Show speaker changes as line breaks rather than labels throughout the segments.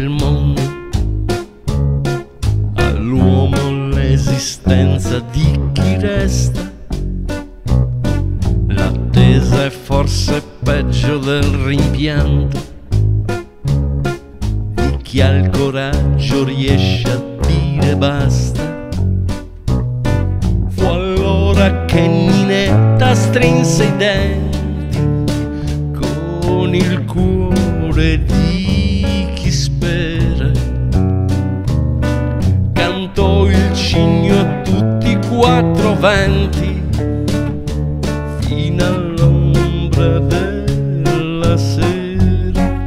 il mondo, all'uomo l'esistenza di chi resta. L'attesa è forse peggio del rimpianto di chi ha il coraggio riesce a dire basta. Fu allora che Ninetta strinse i denti con il cuore di chi spera, cantò il cigno a tutti i quattro venti fino all'ombra della sera.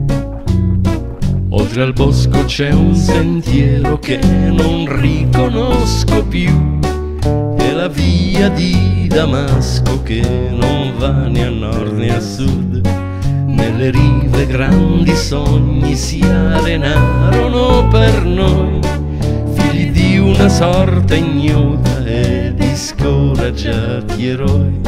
Oltre al bosco c'è un sentiero che non riconosco più, è la via di Damasco che non va né a nord né a sud. Nelle rive grandi sogni si arenarono per noi, figli di una sorte ignota e di scoraggiati eroi.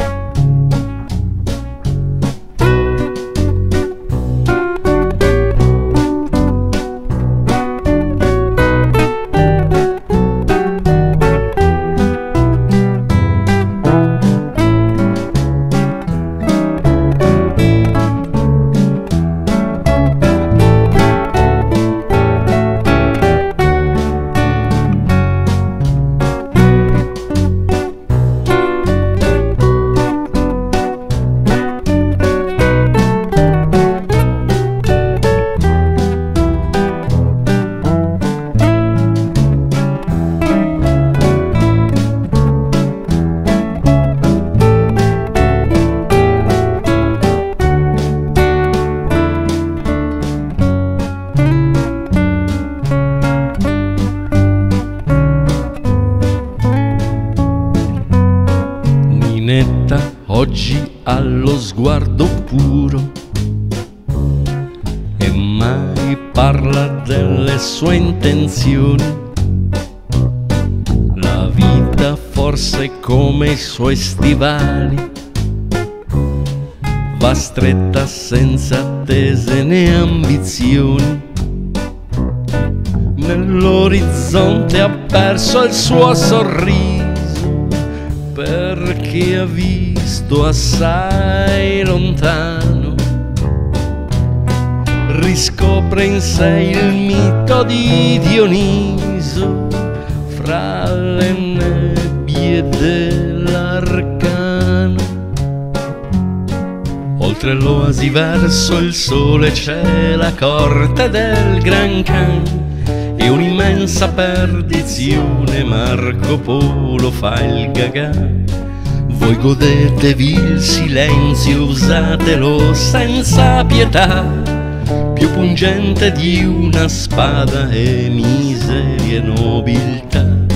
Ninetta oggi ha lo sguardo puro e mai parla delle sue intenzioni. La vita forse è come i suoi stivali, va stretta senza attese né ambizioni. Nell'orizzonte ha perso il suo sorriso perché ha visto assai lontano. Riscopre in sé il mito di Dioniso fra le nebbie dell'Arcano. Oltre l'oasi verso il sole c'è la corte del Gran Khan e un'immensa perdizione, Marco Polo fa il gagà. Voi godetevi il silenzio, usatelo senza pietà, più pungente di una spada e miseria e nobiltà.